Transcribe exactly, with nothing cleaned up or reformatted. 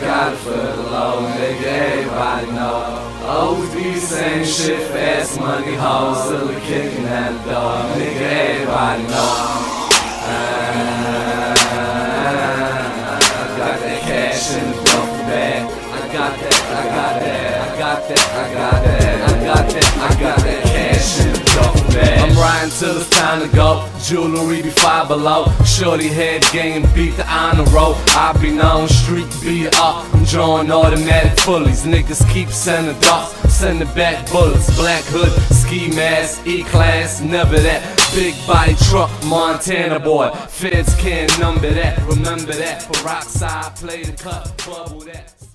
got it for the low, nigga, everybody know. Always be the same shit, fast money, hoes, still kicking at the door, nigga, everybody know. I got that cash in the duffel bag. I got that, I got that, I got that, I got that, I got that, I got that cash in the duffel bag. I'm riding till it's time to go. Jewelry be five below. Shorty head game beat the honor roll. I be known street beat up. I'm drawing automatic fullies. Niggas keep sending darts, sending back bullets. Black hood, ski mask, E-class, never that. Big body truck, Montana boy. Feds can't number that. Remember that. Peroxide, play the cut, bubble that.